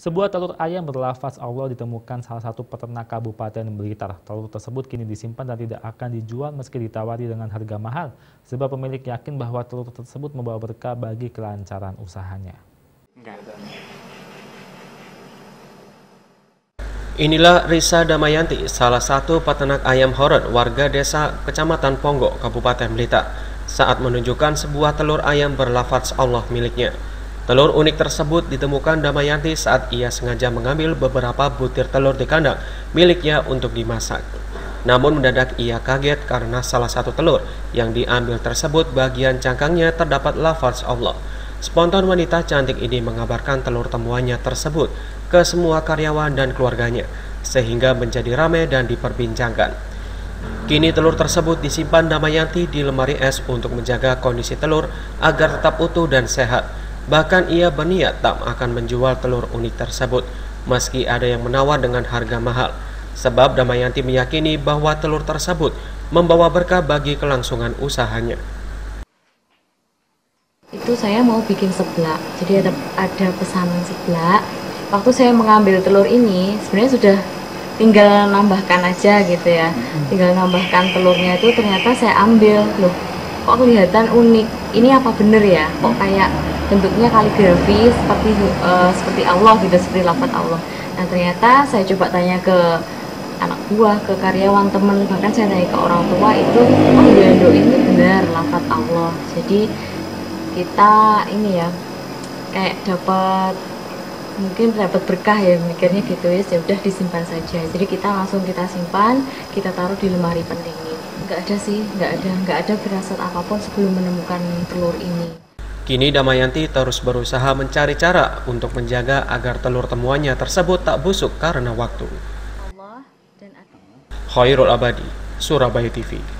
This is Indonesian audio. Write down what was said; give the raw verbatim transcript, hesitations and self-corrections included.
Sebuah telur ayam berlafaz Allah ditemukan salah satu peternak Kabupaten Blitar. Telur tersebut kini disimpan dan tidak akan dijual meski ditawari dengan harga mahal, sebab pemilik yakin bahwa telur tersebut membawa berkah bagi kelancaran usahanya. Inilah Risa Damayanti, salah satu peternak ayam horeg warga desa Kecamatan Ponggok, Kabupaten Blitar, saat menunjukkan sebuah telur ayam berlafaz Allah miliknya. Telur unik tersebut ditemukan Damayanti saat ia sengaja mengambil beberapa butir telur di kandang miliknya untuk dimasak. Namun mendadak ia kaget karena salah satu telur yang diambil tersebut bagian cangkangnya terdapat lafaz Allah. Spontan wanita cantik ini mengabarkan telur temuannya tersebut ke semua karyawan dan keluarganya, sehingga menjadi ramai dan diperbincangkan. Kini telur tersebut disimpan Damayanti di lemari es untuk menjaga kondisi telur agar tetap utuh dan sehat. Bahkan ia berniat tak akan menjual telur unik tersebut, meski ada yang menawar dengan harga mahal. Sebab Damayanti meyakini bahwa telur tersebut membawa berkah bagi kelangsungan usahanya. Itu saya mau bikin seblak, jadi ada, ada pesanan seblak. Waktu saya mengambil telur ini, sebenarnya sudah tinggal nambahkan aja gitu ya. Tinggal nambahkan telurnya itu ternyata saya ambil, loh kok kelihatan unik. Ini apa bener ya? Kok kayak bentuknya kaligrafi seperti uh, seperti Allah gitu, seperti lafaz Allah. Nah ternyata saya coba tanya ke anak buah, ke karyawan, teman, bahkan saya tanya ke orang tua itu, oh iya dok ini benar lafaz Allah. Jadi kita ini ya kayak dapat mungkin dapat berkah ya, mikirnya gitu ya. Ya udah disimpan saja. Jadi kita langsung kita simpan, kita taruh di lemari pendingin. Nggak ada sih, nggak ada nggak ada firasat apapun sebelum menemukan telur ini. Kini Damayanti terus berusaha mencari cara untuk menjaga agar telur temuannya tersebut tak busuk karena waktu. Allah dan Khairul Abadi, Surabaya T V.